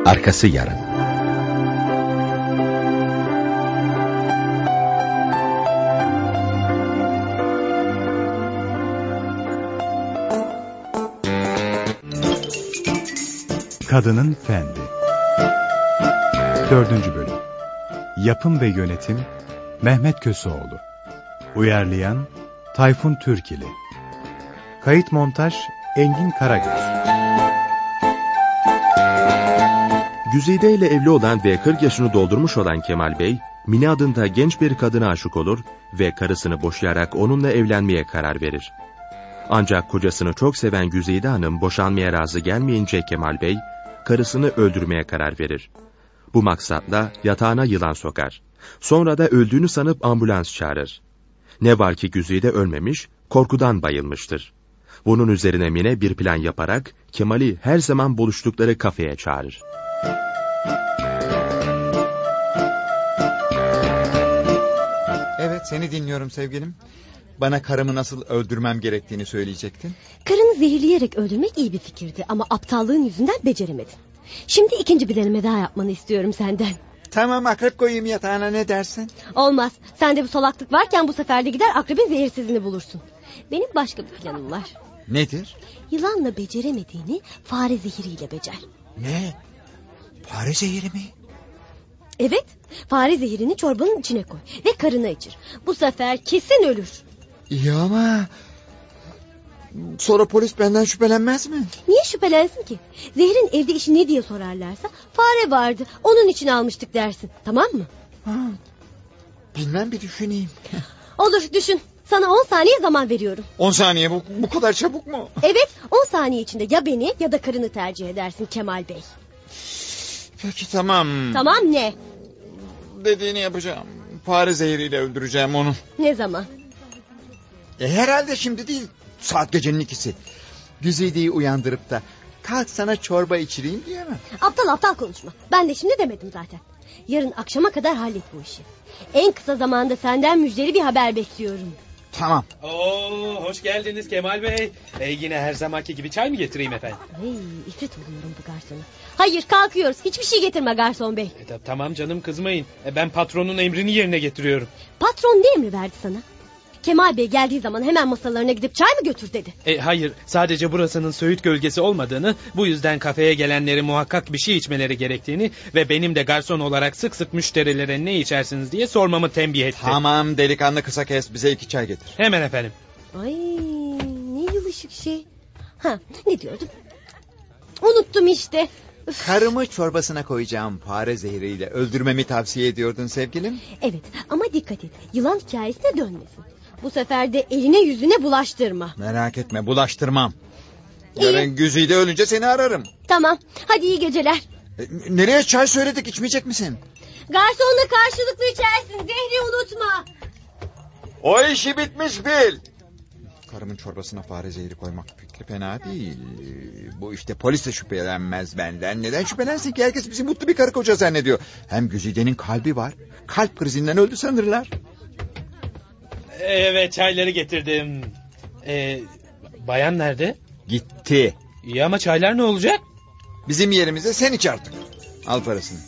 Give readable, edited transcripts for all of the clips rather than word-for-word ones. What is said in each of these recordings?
Arkası yarın. Kadının Fendi 4. Bölüm. Yapım ve Yönetim Mehmet Köseoğlu. Uyarlayan Tayfun Türkili. Kayıt montaj Engin Karagöz. Güzide ile evli olan ve 40 yaşını doldurmuş olan Kemal Bey, Mine adında genç bir kadına aşık olur ve karısını boşayarak onunla evlenmeye karar verir. Ancak kocasını çok seven Güzide Hanım boşanmaya razı gelmeyince Kemal Bey, karısını öldürmeye karar verir. Bu maksatla yatağına yılan sokar. Sonra da öldüğünü sanıp ambulans çağırır. Ne var ki Güzide ölmemiş, korkudan bayılmıştır. Bunun üzerine Mine bir plan yaparak Kemal'i her zaman buluştukları kafeye çağırır. Evet, seni dinliyorum sevgilim. Bana karımı nasıl öldürmem gerektiğini söyleyecektin. Karını zehirleyerek öldürmek iyi bir fikirdi ama aptallığın yüzünden beceremedin. Şimdi ikinci bir deneme daha yapmanı istiyorum senden. Tamam, akrep koyayım yatağına, ne dersin? Olmaz. Sende bu salaklık varken bu sefer de gider akrebin zehirsizini bulursun. Benim başka bir planım var. Nedir? Yılanla beceremediğini fare zehiriyle becer. Ne? Fare zehiri mi? Evet, fare zehirini çorbanın içine koy ve karına içir. Bu sefer kesin ölür. İyi ama sonra polis benden şüphelenmez mi? Niye şüphelensin ki? Zehrin evde işi ne diye sorarlarsa fare vardı, onun için almıştık dersin, tamam mı? Bilmem, bir düşüneyim. Olur, düşün. Sana 10 saniye zaman veriyorum. 10 saniye bu kadar çabuk mu? Evet, 10 saniye içinde ya beni ya da karını tercih edersin Kemal Bey. Peki, tamam. Tamam, ne? Dediğini yapacağım. Fare zehriyle öldüreceğim onu. Ne zaman? Herhalde şimdi değil. Saat gecenin 2'si. Güzide'yi uyandırıp da kalk sana çorba içireyim diyemem. Aptal konuşma. Ben de şimdi demedim zaten. Yarın akşama kadar hallet bu işi. En kısa zamanda senden müjdeli bir haber bekliyorum. Tamam. Hoş geldiniz Kemal Bey. Yine her zamanki gibi çay mı getireyim efendim? İfrit oluyorum bu garsona. Hayır, kalkıyoruz. Hiçbir şey getirme garson bey. Tamam canım, kızmayın. Ben patronun emrini yerine getiriyorum. Patron ne emri verdi sana? Kemal Bey geldiği zaman hemen masalarına gidip çay mı götür dedi. Hayır, sadece burasının söğüt gölgesi olmadığını, bu yüzden kafeye gelenleri muhakkak bir şey içmeleri gerektiğini ve benim de garson olarak sık sık müşterilere ne içersiniz diye sormamı tembih etti. Tamam delikanlı, kısa kes, bize 2 çay getir. Hemen efendim. Ay, ne yılışık şey. Ne diyordum? Unuttum işte. Karımı çorbasına koyacağım fare zehriyle öldürmemi tavsiye ediyordun sevgilim. Evet, ama dikkat et, yılan hikayesine dönmesin. Bu sefer de eline yüzüne bulaştırma. Merak etme, bulaştırmam. Yarın Güzide ölünce seni ararım. Tamam, hadi iyi geceler. Nereye çay söyledik, içmeyecek misin? Garsonla karşılıklı içersin, zehri unutma. O işi bitmiş bil. Karımın çorbasına fare zehri koymak fikri fena değil. Bu işte polis de şüphelenmez benden. Neden şüphelensin ki? Herkes bizi mutlu bir karı koca zannediyor. Hem Güzide'nin kalbi var. Kalp krizinden öldü sanırlar. Evet, çayları getirdim. Bayan nerede? Gitti. İyi ama çaylar ne olacak? Bizim yerimize sen iç artık. Al parasını.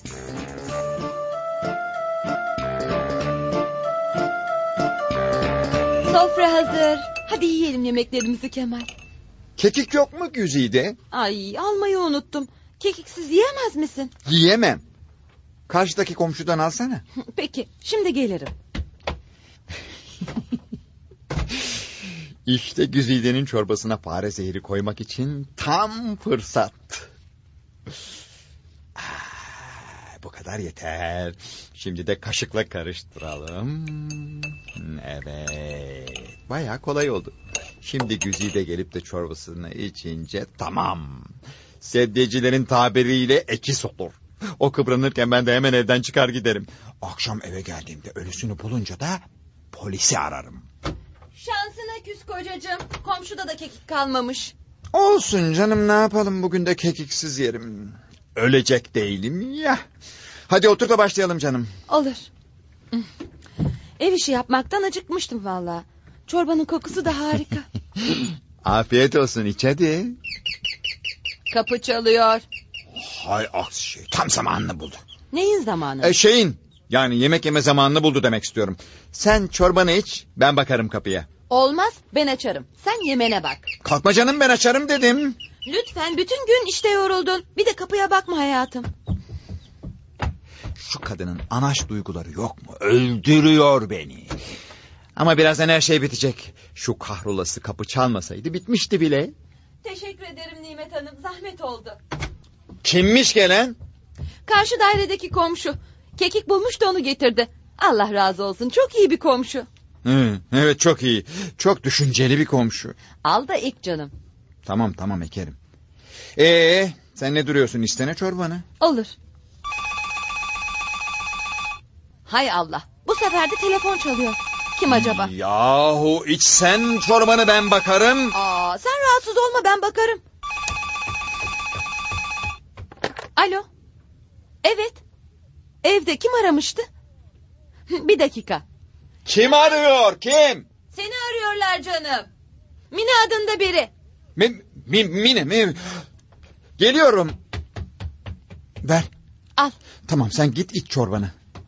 Sofra hazır. Hadi yiyelim yemeklerimizi Kemal. Kekik yok mu Güzide? Ay, almayı unuttum. Kekiksiz yiyemez misin? Yiyemem. Karşıdaki komşudan alsana. Peki, şimdi gelirim. İşte Güzide'nin çorbasına fare zehri koymak için tam fırsat. Bu kadar yeter. Şimdi de kaşıkla karıştıralım. Evet. Bayağı kolay oldu. Şimdi Güzide gelip de çorbasını içince tamam. Sedyecilerin tabiriyle ekis olur. O kıvranırken ben de hemen evden çıkar giderim. Akşam eve geldiğimde ölüsünü bulunca da polisi ararım. Şansına küs kocacığım. Komşuda da kekik kalmamış. Olsun canım, ne yapalım, bugün de kekiksiz yerim. Ölecek değilim ya. Hadi otur da başlayalım canım. Olur. Ev işi yapmaktan acıkmıştım vallahi. Çorbanın kokusu da harika. Afiyet olsun, iç hadi. Kapı çalıyor. Hay aksi şey. Tam zamanını buldu. Neyin zamanı? Şeyin. Yani yemek yeme zamanını buldu demek istiyorum. Sen çorbanı iç, ben bakarım kapıya. Olmaz, ben açarım. Sen yemene bak. Kalkma canım, ben açarım dedim. Lütfen, bütün gün işte yoruldun. Bir de kapıya bakma hayatım. Şu kadının anaç duyguları yok mu? Öldürüyor beni. Ama birazdan her şey bitecek. Şu kahrolası kapı çalmasaydı bitmişti bile. Teşekkür ederim Nimet Hanım, zahmet oldu. Kimmiş gelen? Karşı dairedeki komşu. Kekik bulmuş da onu getirdi. Allah razı olsun, çok iyi bir komşu. Evet, çok iyi. Çok düşünceli bir komşu. Al da ek canım. Tamam ekerim. Sen ne duruyorsun, istene çorbanı. Olur. Hay Allah, bu sefer de telefon çalıyor. Kim acaba? Yahu içsen çorbanı, ben bakarım. Sen rahatsız olma, ben bakarım. Alo. Evet. Evde kim aramıştı? Bir dakika. Kim arıyor, kim? Seni arıyorlar canım. Mine adında biri. Mine mi? Geliyorum. Ver. Al. Tamam, sen git iç çorbanı.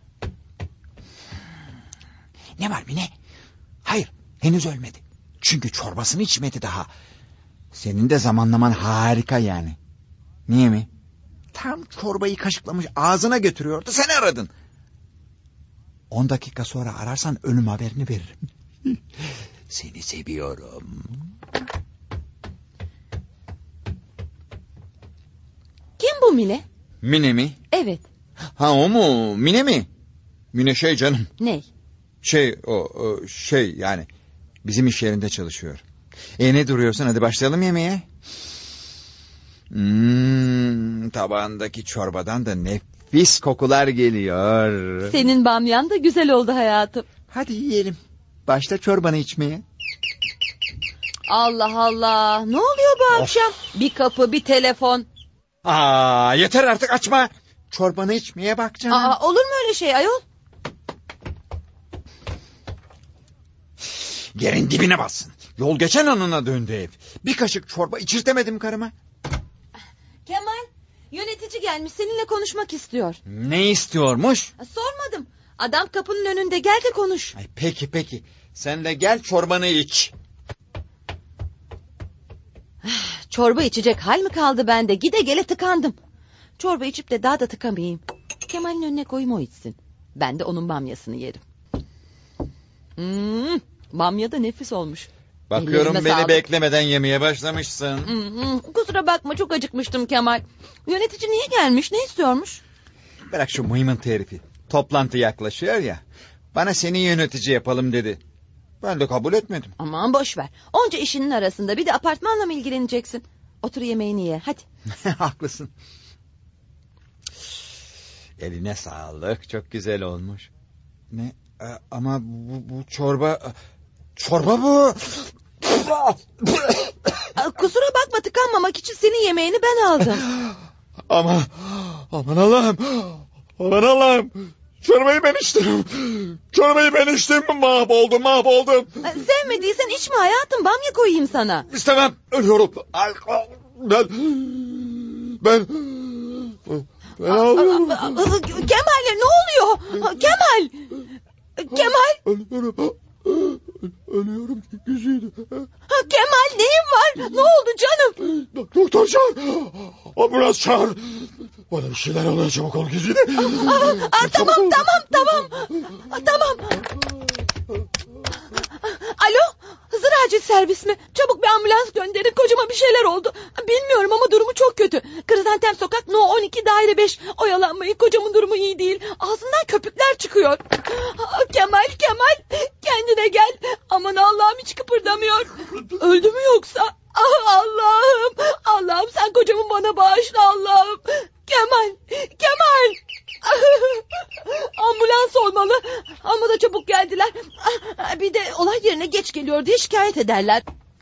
Ne var Mine? Hayır, henüz ölmedi. Çünkü çorbasını içmedi daha. Senin de zamanlaman harika yani. Niye mi? Tam çorbayı kaşıklamış ağzına götürüyordu, sen aradın. 10 dakika sonra ararsan ölüm haberini veririm. Seni seviyorum. Kim bu Mine? Mine mi? Evet. Ha, o mu? Mine mi? Mine şey canım. Ne? Şey yani bizim iş yerinde çalışıyor. Ne duruyorsun, hadi başlayalım yemeğe. Tabağındaki çorbadan da nefis kokular geliyor. Senin bamyan da güzel oldu hayatım. Hadi yiyelim. Başla çorbanı içmeye. Allah Allah, ne oluyor bu akşam? Bir kapı, bir telefon. Yeter artık, açma. Çorbanı içmeye bak canım. Olur mu öyle şey ayol? Yerin dibine bassın. Yol geçen anına döndü ev. Bir kaşık çorba içirtemedim karıma. Kemal, yönetici gelmiş, seninle konuşmak istiyor. Ne istiyormuş? Sormadım. Adam kapının önünde, gel de konuş. Peki. Sen de gel, çorbanı iç. Çorba içecek hal mi kaldı bende? Gide gele tıkandım. Çorba içip de daha da tıkamayayım. Kemal'in önüne koyayım, o içsin. Ben de onun bamyasını yerim. Bamya da nefis olmuş. Bakıyorum Ellerine beni sağlık. beklemeden yemeye başlamışsın. Kusura bakma, çok acıkmıştım Kemal. Yönetici niye gelmiş, ne istiyormuş? Bırak şu mıymıntı herifi. Toplantı yaklaşıyor ya. Bana seni yönetici yapalım dedi. Ben de kabul etmedim. Aman boş ver. Onca işinin arasında bir de apartmanla mı ilgileneceksin? Otur yemeğini ye, hadi. Haklısın. Eline sağlık, çok güzel olmuş. Ne? Ama bu çorba... Çorba bu. Kusura bakma, tıkanmamak için senin yemeğini ben aldım. Aman Allah'ım. Aman Allah'ım. Çorbayı ben içtim. Mahvoldum. Sevmediysen içme hayatım, bamya koyayım sana. İstemem, ölüyorum. Ben ağlıyorum. Kemal'le ne oluyor? Kemal. Ölüyorum Güzide. Kemal, neyin var? Ne oldu canım? Doktor çağır. Ambulans çağır. Bana bir şeyler oluyor, çabuk ol Güzide. Tamam. Alo, Hızır acil servis mi? Çabuk bir ambulans gönderin, kocama bir şeyler oldu. Bilmiyorum ama durumu çok kötü. Krizantem Sokak No 12 daire 5. Oyalanmayın, kocamın durumu iyi değil. Ağzından köpükler çıkıyor. Kemal, kendine gel. Aman Allah'ım, hiç kıpırdamıyor. Öldü mü yoksa? Allah'ım sen kocamı bana bağışla Allah'ım. Kemal. Ambulans olmalı. Ama da çabuk geldiler. Bir de olay yerine geç geliyor diye şikayet ederler.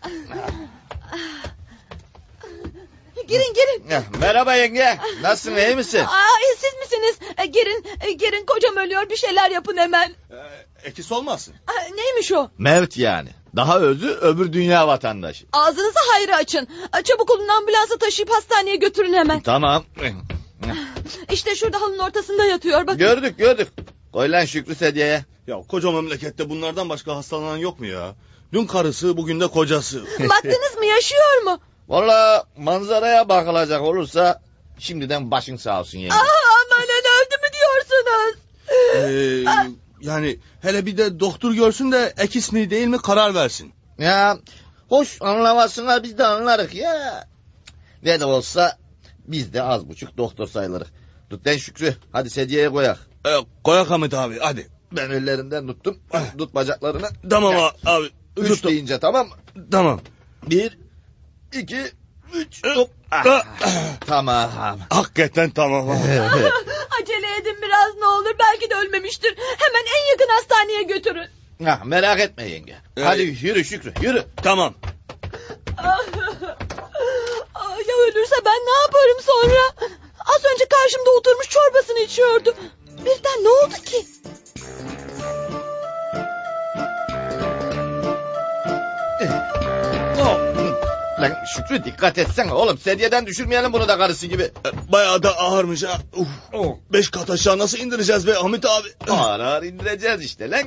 Girin. Merhaba yenge. Nasılsın, iyi misin? Siz misiniz? Girin, kocam ölüyor, bir şeyler yapın hemen. Ekis olmasın? Neymiş o? Mevt yani. Daha öldü, öbür dünya vatandaşı. Ağzınızı hayra açın. Çabuk olun, ambulansa taşıyıp hastaneye götürün hemen. Tamam. İşte şurada halının ortasında yatıyor bakın. Gördük. Koy lan Şükrü sedyeye. Ya koca memlekette bunlardan başka hastalanan yok mu ya? Dün karısı, bugün de kocası. Baktınız mı, yaşıyor mu? Valla manzaraya bakılacak olursa şimdiden başın sağ olsun yenge. Amanın, öldü mü diyorsunuz? Yani hele bir de doktor görsün de ekis mi değil mi karar versin. Ya hoş anlamasına biz de anlarız ya. Ne de olsa biz de az buçuk doktor sayılırız. Tut lan Şükrü, hadi sedyeye koyak. Koyak Hamit abi hadi. Ben ellerinden tuttum. Tut bacaklarını. Tamam abi. 3 tuttum. deyince tamam mı? Tamam. 1, 2, 3. Tamam. Hakikaten tamam abi. Acele edin biraz ne olur, belki de ölmemiştir. Hemen en yakın hastaneye götürün. Merak etme yenge. Hadi yürü Şükrü, yürü. Tamam. Ya ölürse ben ne yaparım sonra? Az önce karşımda oturmuş çorbasını içiyordu. Birden ne oldu ki? Lan Şükrü dikkat etsene oğlum. Sedyeden düşürmeyelim bunu da karısı gibi. Bayağı da ağırmış ha. 5 kat aşağı nasıl indireceğiz be Hamit abi? Ağır ağır indireceğiz işte lan.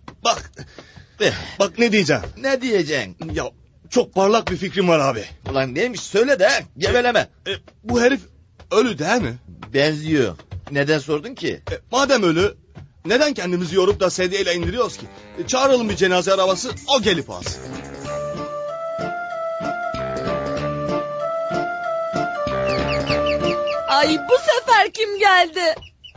Bak ne diyeceğim. Ne diyeceksin? Ya çok parlak bir fikrim var abi. Ulan neymiş söyle de geveleme. Bu herif ölü değil mi? Benziyor. Neden sordun ki? Madem ölü, neden kendimizi yorup da sedyeyle indiriyoruz ki? Çağıralım bir cenaze arabası, o gelip alsın. Ay, bu sefer kim geldi?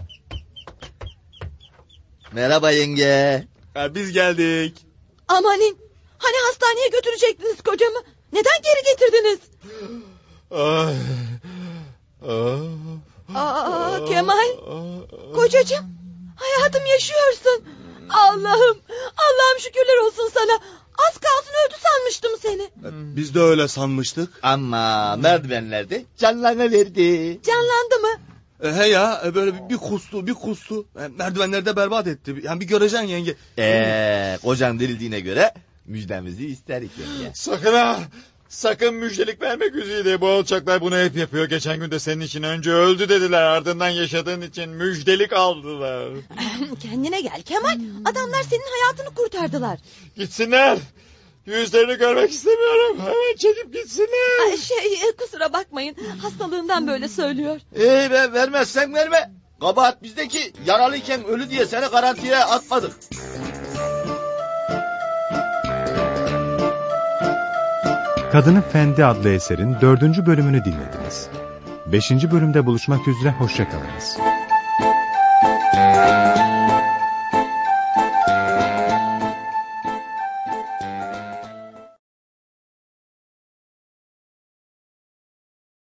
Merhaba yenge. Biz geldik. Amanin, hani hastaneye götürecektiniz kocamı? Neden geri getirdiniz? Kemal, kocacığım, hayatım yaşıyorsun. Allah'ım şükürler olsun sana. Az kalsın öldü sanmıştım seni. Biz de öyle sanmıştık. Ama merdivenlerde canlanıverdi. Canlandı mı? He ya, böyle bir kustu. Merdivenlerde berbat etti. Yani bir göreceksin yenge. Kocan dirildiğine göre müjdemizi isterik yenge. Sakın ha! Sakın müjdelik verme Güzide. Bu alçaklar bunu hep yapıyor. Geçen gün de senin için önce öldü dediler. Ardından yaşadığın için müjdelik aldılar. Kendine gel Kemal. Adamlar senin hayatını kurtardılar. Gitsinler. Yüzlerini görmek istemiyorum. Hemen çekip gitsinler. Kusura bakmayın. Hastalığından böyle söylüyor. Be vermezsen verme. Kabahat bizdeki, yaralıyken ölü diye seni garantiye atmadık. Kadının Fendi adlı eserin 4. bölümünü dinlediniz. 5. bölümde buluşmak üzere, hoşça kalınız.